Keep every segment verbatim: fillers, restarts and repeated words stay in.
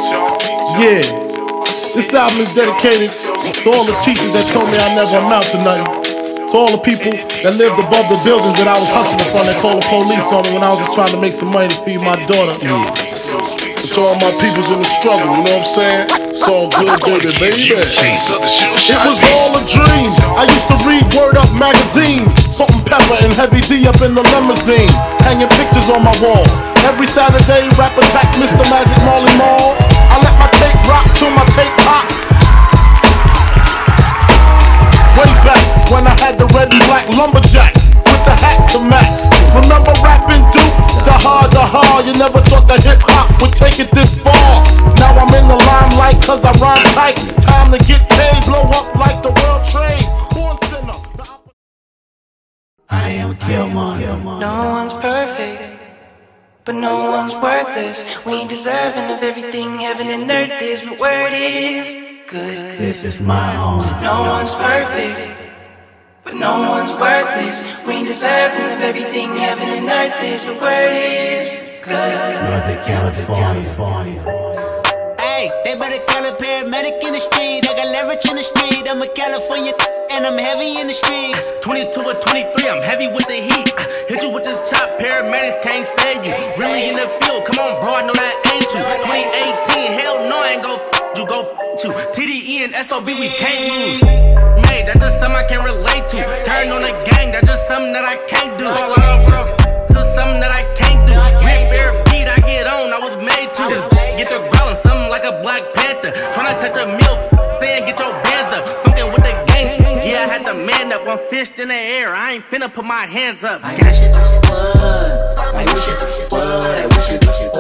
Yeah, this album is dedicated to all the teachers that told me I never amount to nothing. To all the people that lived above the buildings that I was hustling from that called the police on me when I was just trying to make some money to feed my daughter. Yeah. To all my peoples in the struggle, you know what I'm saying? It's all good, baby, baby. It was all a dream. I used to read Word Up magazine, Salt and Pepper and Heavy D up in the limousine, hanging pictures on my wall. Every Saturday, rap attack Mister Magic Marley Marl. I let my tape rock till my tape pop. Way back when I had the red and black lumberjack with the hat to match. Remember rapping Duke? The hard, the hard. You never thought that hip hop would take it this far. Now I'm in the limelight cause I rhyme tight. Time to get paid, blow up like the World Trade. Born sinner. I am Killmonger. No one's perfect, but no one's worthless. We ain't deserving of everything heaven and earth is, but word is good. This is my home. So no one's perfect, but no one's worthless. We ain't deserving of everything heaven and earth is, but word is good. Northern California. Hey, they better call a paramedic in the street. I got leverage in the street. I'm a California and I'm heavy in the streets. twenty-two or twenty-three, I'm heavy with the heat. Hit you with this chop, paramedics can't save you. Really in the field, come on bro, I know that ain't you. twenty eighteen, hell no, I ain't gon' f you, go f you. T D E and S O B, we can't lose. Mate, that's just something I can relate to. Turn on the gang, that's just something that I can't do. All around world, just something that I can't do. Rip air beat, I get on, I was made to. Just get the growling, something like a Black Panther. Tryna touch a milk, then get your bands up. Fucking with the gang, yeah, I had to man up. One fist in the air, I ain't finna put my hands up. I wish it would. I wish it would. I wish it would.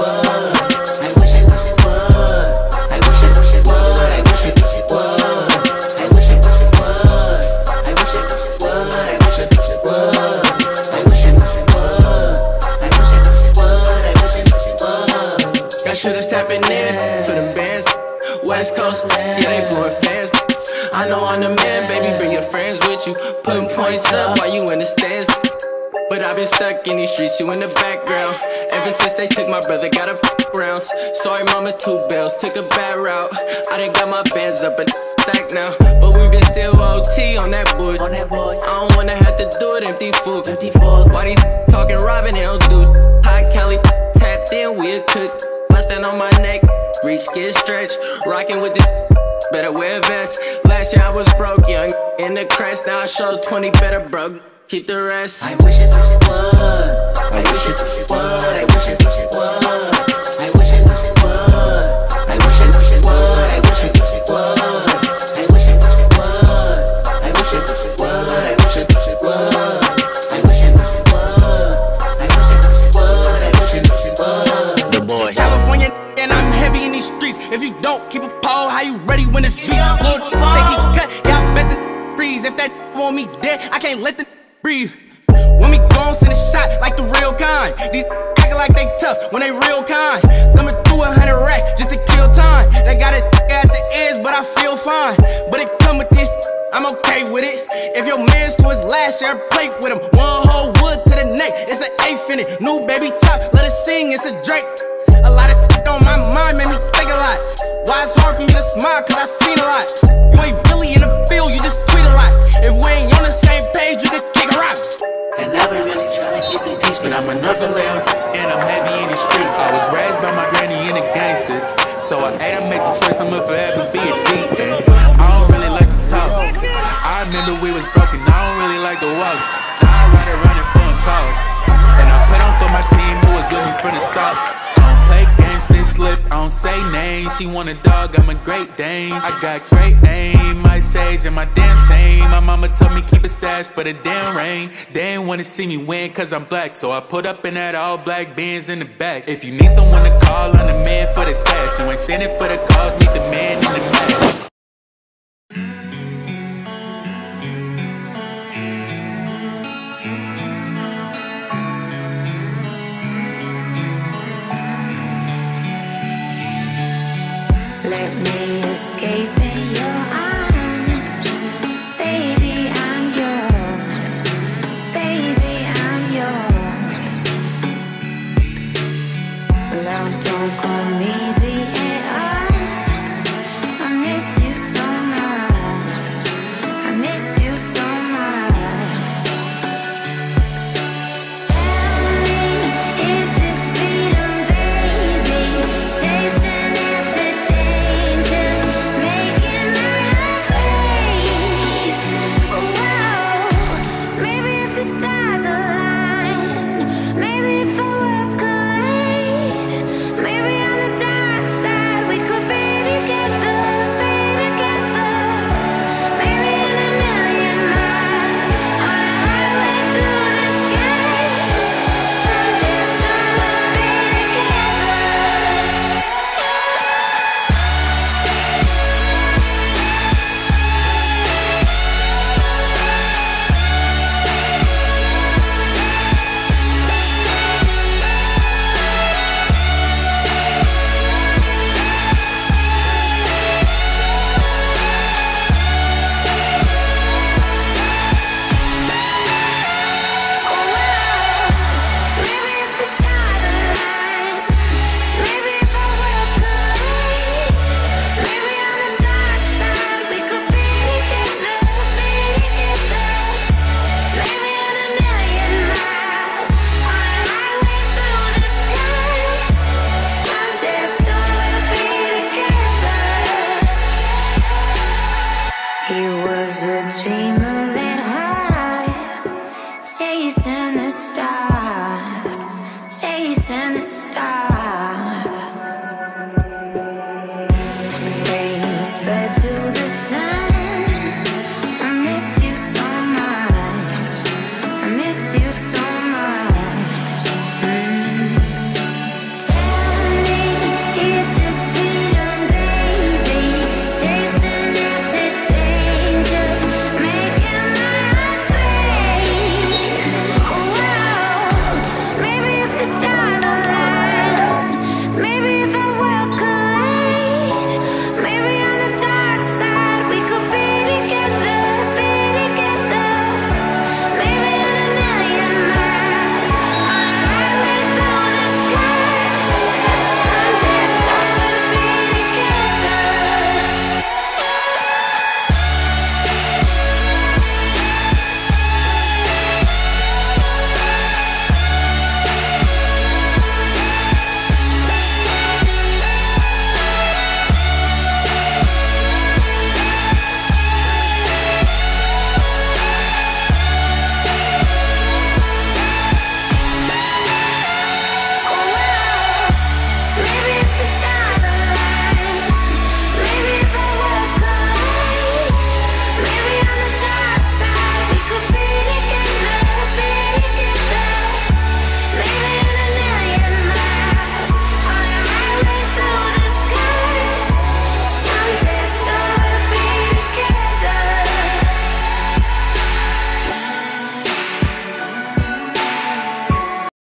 I wish it would. I wish it would. I wish it would. I wish it would. I wish it would. I wish it would. I wish it would. I wish it would. I wish it would. Got shooters tapping in for them bands. West Coast, yeah, they blowing fans. I know I'm the man, baby, bring your friends with you. Putting points up while you in the stands. But I've been stuck in these streets, you in the background. Ever since they took my brother, got a rounds. Sorry mama, two bells, took a bad route. I done got my bands up and stack now. But we been still O T on that board. I don't wanna have to do it empty full. Why these talking robbing, they don't do hot Cali tapped in, we'll cook. Bustin' on my neck, reach get stretched. Rockin' with this, better wear a vest. Last year I was broke, young in the crest. Now I show twenty better broke. Keep the rest. I wish it would. I wish it would. I wish it would. I wish it would. I wish it would. I wish it would. I wish it would. I wish it would. I wish it would. I wish it would. I wish it would. I wish it would. The boy. California and I'm heavy in these streets. If you don't keep a pole, how you ready when it's beat? Little they keep cut, yeah, I bet the freeze. If that want me dead, I can't let the breathe. When we gon' send a shot like the real kind. These acting like they tough when they real kind. Thumbing through a hundred racks just to kill time. They got it at the edge, but I feel fine. But it come with this, I'm okay with it. If your man's to his last, share a plate with him. One whole wood to the neck, it's an eighth in it. New baby chop, let it sing, it's a Drake. A lot of shit on my mind made me think a lot. Why it's hard for me to smile, cause I seen a lot. You ain't really in the field, you just tweet a lot. If we ain't on the same page, you just kick a rock. And I've been really trying to keep the peace, But I'm another lamb, and I'm heavy in the streets. I was raised by my granny and the gangsters, so I had to make the choice, I'ma forever be a G. And I don't really like to talk. I remember we was broken, I don't really like to walk. Now I ride around in foreign cars, and I put on for my team who was with me from the start. Stay slip, I don't say names. She want a dog, I'm a Great Dane. I got great aim, my sage and my damn chain. My mama told me keep a stash for the damn rain. They ain't wanna see me win cause I'm black, so I put up in that all black Benz in the back. If you need someone to call, I'm the man for the task. You ain't standing for the cause, meet the man in the back. Let me escape in your arms. Baby, I'm yours. Baby, I'm yours. Love don't come easy at all.